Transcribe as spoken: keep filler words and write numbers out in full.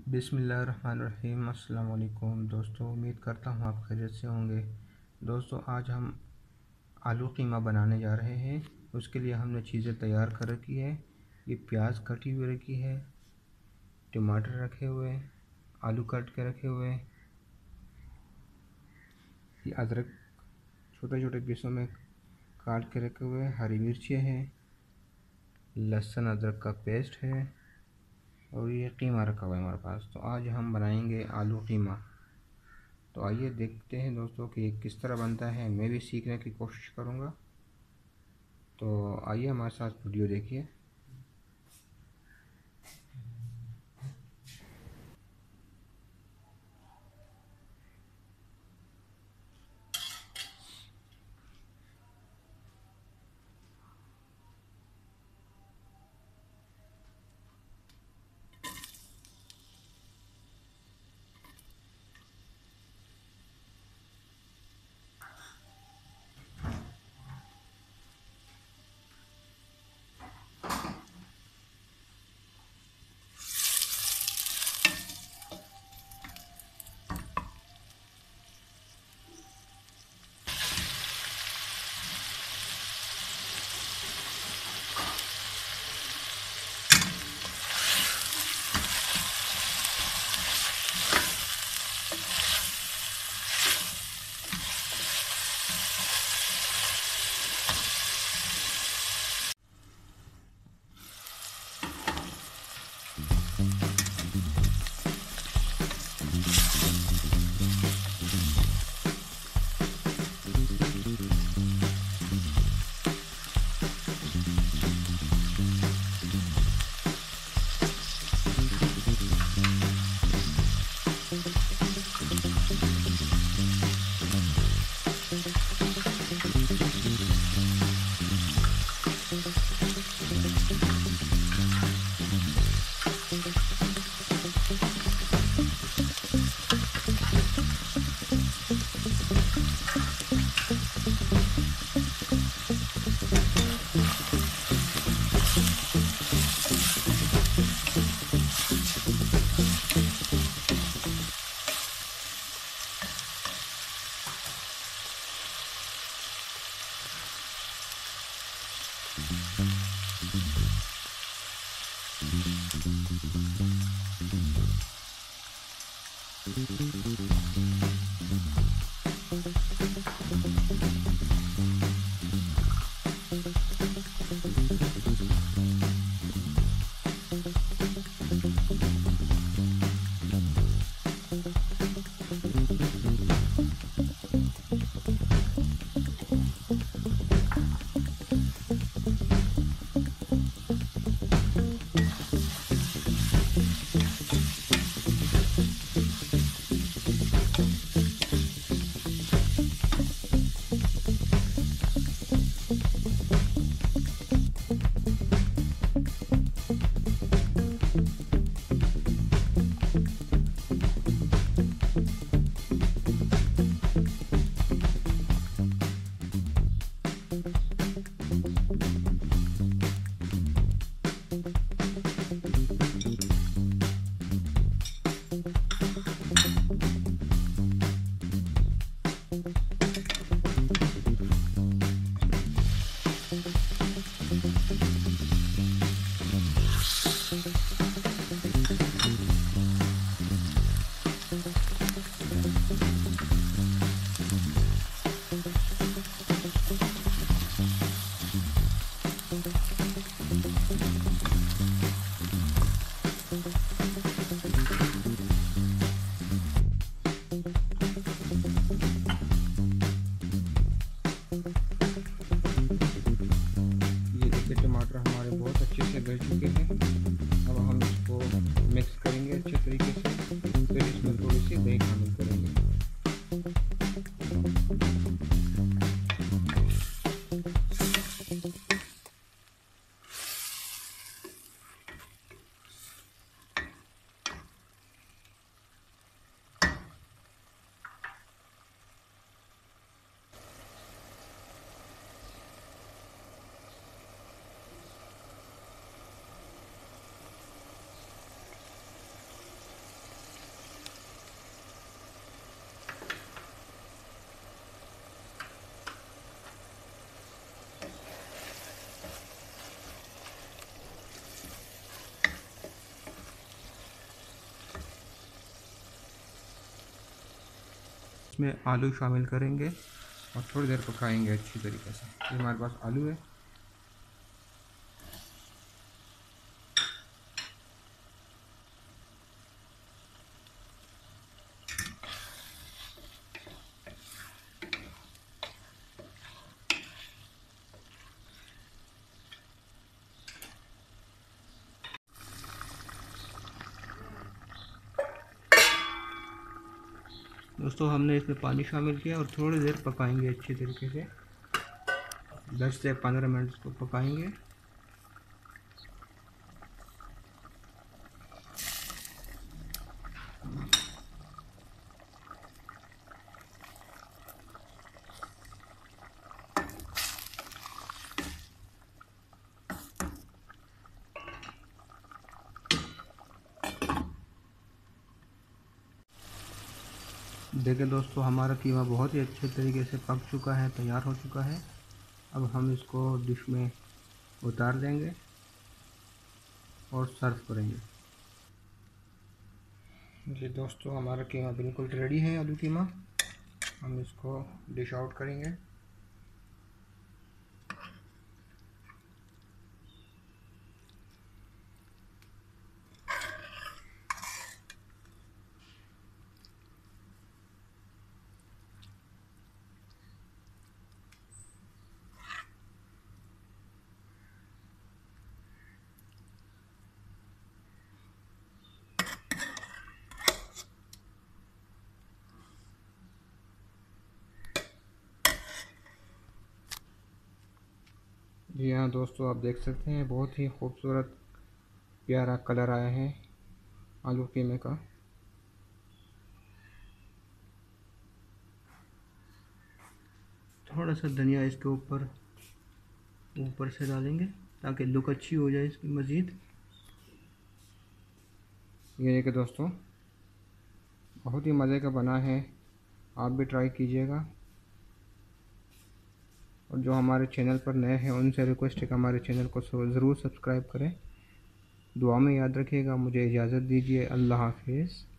बिस्मिल्लाहिर्रहमानिर्रहीम। अस्सलाम वालेकुम दोस्तों, उम्मीद करता हूँ आप खैरियत से होंगे। दोस्तों, आज हम आलू कीमा बनाने जा रहे हैं। उसके लिए हमने चीज़ें तैयार कर रखी है। ये प्याज कटी हुई रखी है, टमाटर रखे हुए हैं, आलू कट के रखे हुए हैं, ये अदरक छोटे छोटे पीसों में काट के रखे हुए हैं, हरी मिर्चें हैं, लहसुन अदरक का पेस्ट है और ये कीमा रखा हुआ है हमारे पास। तो आज हम बनाएंगे आलू कीमा। तो आइए देखते हैं दोस्तों कि किस तरह बनता है। मैं भी सीखने की कोशिश करूँगा। तो आइए हमारे साथ वीडियो देखिए। टमाटर हमारे बहुत अच्छे से गल चुके हैं। अब हम इसको मिक्स करेंगे अच्छे तरीके से, फिर इसमें थोड़ी सी दही शामिल करेंगे। इसमें आलू शामिल करेंगे और थोड़ी देर पकाएंगे अच्छी तरीके से। ये हमारे पास आलू है। दोस्तों हमने इसमें पानी शामिल किया और थोड़ी देर पकाएंगे अच्छी तरीके से, दस से पंद्रह मिनट इसको पकाएंगे। देखिए दोस्तों, हमारा कीमा बहुत ही अच्छे तरीके से पक चुका है, तैयार हो चुका है। अब हम इसको डिश में उतार देंगे और सर्व करेंगे। जी दोस्तों, हमारा कीमा बिल्कुल रेडी है, आलू कीमा। हम इसको डिश आउट करेंगे। जी हाँ दोस्तों, आप देख सकते हैं बहुत ही खूबसूरत प्यारा कलर आया है आलू कीमे का। थोड़ा सा धनिया इसके ऊपर ऊपर से डालेंगे ताकि लुक अच्छी हो जाए इसकी मज़ीद। ये देखिए दोस्तों, बहुत ही मज़े का बना है, आप भी ट्राई कीजिएगा। और जो हमारे चैनल पर नए हैं उनसे रिक्वेस्ट है कि हमारे चैनल को ज़रूर सब्सक्राइब करें। दुआ में याद रखिएगा। मुझे इजाज़त दीजिए। अल्लाह हाफिज़।